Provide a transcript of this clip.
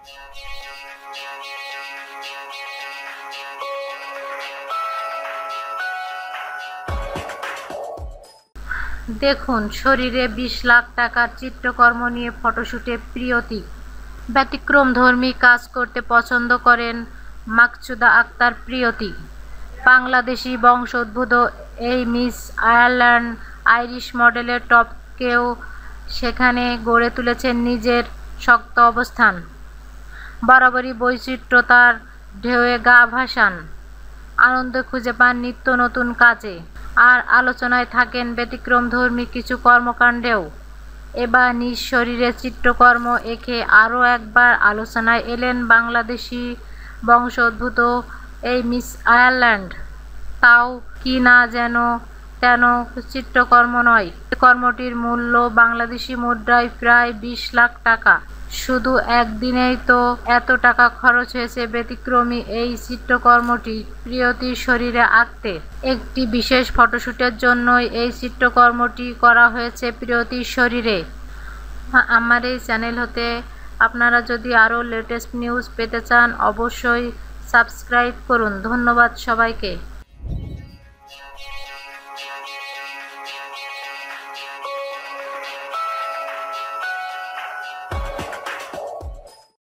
দেখুন, শরীরে 20 লাখ টাকার চিত্রকর্ম নিয়ে ফটোশুটে প্রিয়তি। ব্যতিক্রমধর্মী কাজ করতে পছন্দ করেন মাকসুদা আক্তার প্রিয়তি। বাংলাদেশি বংশোদ্ভূত এই মিস আয়ারল্যান্ড আইরিশ মডেলের টপকেও সেখানে গড়ে তুলেছেন নিজের শক্ত অবস্থান। বরাবরই বৈচিত্র্যতার ঢেউয়ে গা ভাসান, আনন্দ খুঁজে পান নিত্য নতুন কাজে, আর আলোচনায় থাকেন ব্যতিক্রমধর্মী কিছু কর্মকাণ্ডেও। এবার নিজ শরীরে চিত্রকর্ম এঁকে আরও একবার আলোচনায় এলেন বাংলাদেশি বংশোদ্ভূত এই মিস আয়ারল্যান্ড। তাও কি না যেন তেন চিত্রকর্ম নয়, কর্মটির মূল্য বাংলাদেশি মুদ্রায় প্রায় 20 লাখ টাকা। শুধু একদিনেই তো এত টাকা খরচ হয়েছে ব্যতিক্রমী এই চিত্রকর্মটি প্রিয়তির শরীরে আঁকতে। একটি বিশেষ ফটোশুটের জন্যই এই চিত্রকর্মটি করা হয়েছে প্রিয়তির শরীরে। আমার এই চ্যানেল হতে আপনারা যদি আরও লেটেস্ট নিউজ পেতে চান অবশ্যই সাবস্ক্রাইব করুন। ধন্যবাদ সবাইকে।